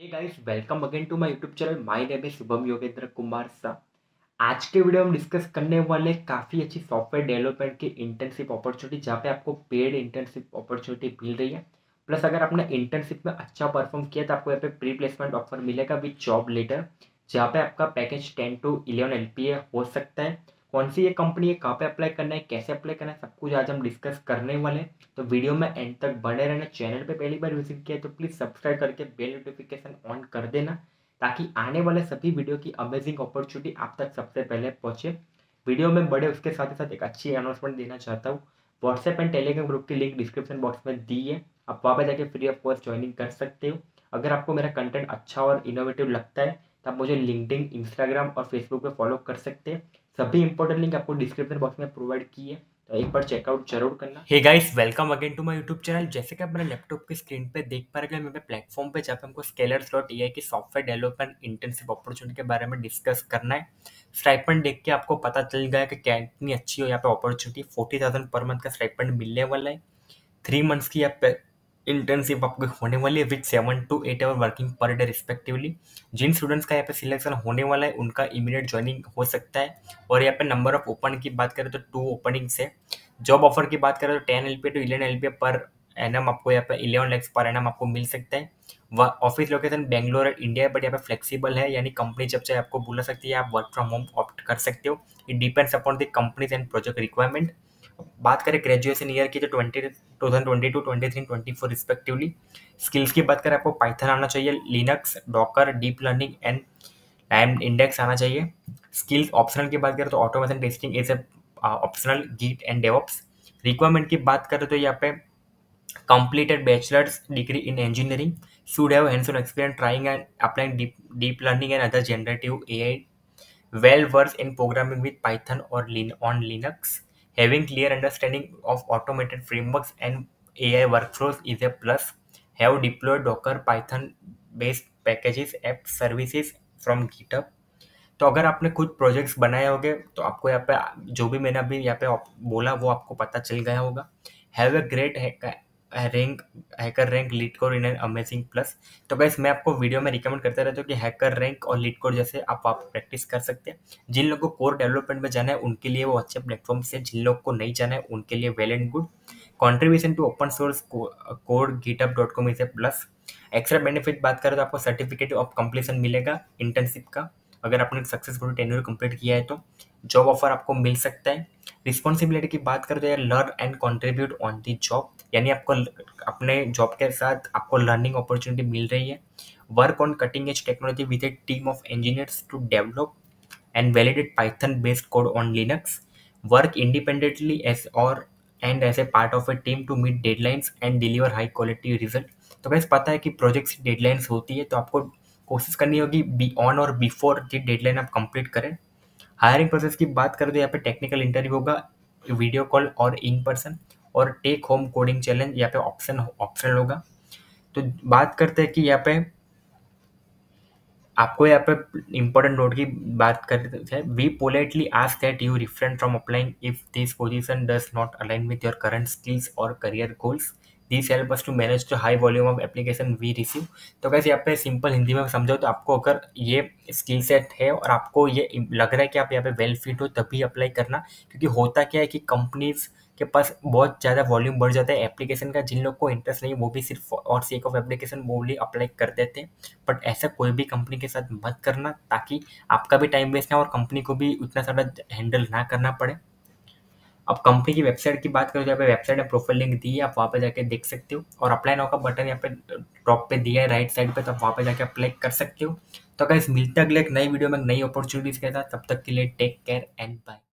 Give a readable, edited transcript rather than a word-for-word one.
Hey guys, welcome again to my YouTube channel. My name है शुभम योगेंद्र कुमार शाह। आज के video में हम डिस्कस करने वाले काफ़ी अच्छी सॉफ्टवेयर डेवलपमेंट की इंटर्नशिप अपॉर्चुनिटी, जहाँ पे आपको पेड इंटर्नशिप अपॉर्चुनिटी मिल रही है। प्लस अगर आपने इंटर्नशिप में अच्छा परफॉर्म किया तो आपको यहाँ पे प्री प्लेसमेंट ऑफर मिलेगा विद जॉब लेटर, जहाँ पे आपका पैकेज 10 to 11 LPA हो सकता है। कौन सी ये कंपनी है, कहाँ पे अप्लाई करना है, कैसे अप्लाई करना है, सब कुछ आज हम डिस्कस करने वाले हैं। तो वीडियो में एंड तक बने रहना। चैनल पे पहली बार विजिट किया तो प्लीज़ सब्सक्राइब करके बेल नोटिफिकेशन ऑन कर देना, ताकि आने वाले सभी वीडियो की अमेजिंग अपॉर्चुनिटी आप तक सबसे पहले पहुंचे। वीडियो में बड़े उसके साथ ही साथ एक अच्छी अनाउंसमेंट देना चाहता हूँ। व्हाट्सएप एंड टेलीग्राम ग्रुप की लिंक डिस्क्रिप्शन बॉक्स में दी है, आप वहाँ पर जाके फ्री ऑफ कॉस्ट ज्वाइनिंग कर सकते हो। अगर आपको मेरा कंटेंट अच्छा और इनोवेटिव लगता है तो आप मुझे लिंक्डइन, इंस्टाग्राम और फेसबुक पे फॉलो कर सकते हैं। सभी इंपॉर्टेंट लिंक आपको डिस्क्रिप्शन बॉक्स में प्रोवाइड की है, तो एक बार चेकआउट जरूर करना। Hey guys, welcome again to my YouTube channel. जैसे कि आप मेरे लैपटॉप की स्क्रीन पे देख पा रहे हैं, मेरे प्लेटफॉर्म पे जहाँ पे हमको स्केलर्स.ai की सॉफ्टवेयर डेवलपमेंट इंटर्नशिप अपॉर्चुनिटी के बारे में डिस्कस करना है। स्टाइपेंड देख के आपको पता चल गया कि कितनी अच्छी हो यहाँ पे अपॉर्चुनिटी। 40,000 पर मंथ का स्टाइपेंड मिलने वाला है। 3 मंथ्स की यहाँ पे इंटर्नशिप आपको होने वाली है विद 7 to 8 आवर वर्किंग पर डे रिस्पेक्टिवली। जिन स्टूडेंट्स का यहाँ पे सिलेक्शन होने वाला है उनका इमीडिएट ज्वाइनिंग हो सकता है। और यहाँ पे नंबर ऑफ ओपन की बात करें तो 2 ओपनिंग्स है। जॉब ऑफर की बात करें तो 10 LPA to 11 LPA पर एनम आपको यहाँ पे 11 lakhs पर एनम आपको मिल सकता है। ऑफिस लोकेशन बेंगलोर और इंडिया है, बट यहाँ पे फ्लेक्सिबल है, यानी कंपनी जब चाहे आपको बुला सकती है, आप वर्क फ्रॉम होम ऑप्ट कर सकते हो। It depends upon the companies and project requirement. बात करें ग्रेजुएशन ईयर की तो 2022, 23, 24 रिस्पेक्टिवली। स्किल्स की बात करें, आपको पाइथन आना चाहिए, Linux, Docker, deep learning and time index आना चाहिए। स्किल्स ऑप्शनल की बात करें तो automation testing is a optional, Git and DevOps. Requirement की बात करें तो यहाँ पे completed bachelor's degree in engineering, should have hands-on experience trying and applying deep learning and other generative AI, well versed in programming with Python or on Linux, having clear understanding of automated frameworks and AI workflows is a plus, have deployed Docker Python based packages, app services from GitHub। तो अगर आपने खुद projects बनाए होंगे तो आपको यहाँ पे जो भी मैंने अभी यहाँ पे बोला वो आपको पता चल गया होगा। Have a great HackerRank LeetCode in an amazing plus. तो गाइस, मैं आपको वीडियो में रिकमेंड करता रहता हूँ कि हैकर रैंक और लीड कोड जैसे आप प्रैक्टिस कर सकते हैं। जिन लोगों को कोर डेवलपमेंट में जाना है उनके लिए वो अच्छे प्लेटफॉर्म से, जिन लोग को नहीं जाना है उनके लिए well and good. Contribution to open source code github.com is a plus. Extra benefit बात करें तो आपको सर्टिफिकेट ऑफ कंप्लीशन मिलेगा इंटर्नशिप का, अगर आपने सक्सेसफुल टेन्योर कंप्लीट किया है तो। जॉब ऑफर आपको मिल सकता है। रिस्पॉन्सिबिलिटी की बात करें तो यार learn and contribute on the job, यानी आपको अपने जॉब के साथ आपको लर्निंग अपॉर्चुनिटी मिल रही है। Work on cutting edge technology with a team of engineers to develop and validate Python-based code on Linux, work independently as a part of a team to meet deadlines and deliver high quality result। तो guys, पता है कि projects deadlines होती है, तो आपको कोशिश करनी होगी बी ऑन और बिफोर की डेडलाइन आप कंप्लीट करें। हायरिंग प्रोसेस की बात करें तो यहाँ पे टेक्निकल इंटरव्यू होगा, वीडियो कॉल और इन पर्सन, और टेक होम कोडिंग चैलेंज यहाँ पे ऑप्शनल होगा। तो बात करते हैं कि यहाँ पे आपको यहाँ पे इम्पोर्टेंट नोट की बात करते हैं। We politely ask that you refrain from applying if this position does not align with your current skills और career goals. This help us to manage the high volume of application we receive. तो कैसे यहाँ पे simple Hindi में समझो तो आपको अगर ये स्किल सेट है और आपको ये लग रहा है कि आप यहाँ पे वेल फिट हो, तभी अप्लाई करना। क्योंकि होता क्या है कि कंपनीज के पास बहुत ज़्यादा वॉल्यूम बढ़ जाता है एप्लीकेशन का, जिन लोग को इंटरेस्ट नहीं वो भी सिर्फ और सेक ऑफ एप्लीकेशन बोली अप्लाई कर देते हैं। बट ऐसा कोई भी कंपनी के साथ मत करना, ताकि आपका भी टाइम वेस्ट ना और कंपनी को भी उतना सारा हैंडल ना करना पड़े। अब कंपनी की वेबसाइट की बात करें तो यहाँ पे वेबसाइट में प्रोफाइल लिंक दी है, आप वहाँ पे जाके देख सकते हो। और अप्लाई नाउ का बटन यहाँ पे टॉप पे दिया है राइट साइड पे, तो आप वहाँ पे जाके अप्लाई कर सकते हो। तो गाइस, मिलते हैं अगले एक नई वीडियो में नई अपॉर्चुनिटीज के साथ। तब तक के लिए टेक केयर एंड बाय।